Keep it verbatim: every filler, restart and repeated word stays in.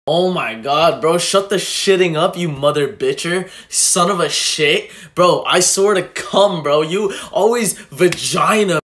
Oh my god, bro, shut the shitting up, you mother bitcher. Son of a shit. Bro, I swear to come, bro. You always vagina.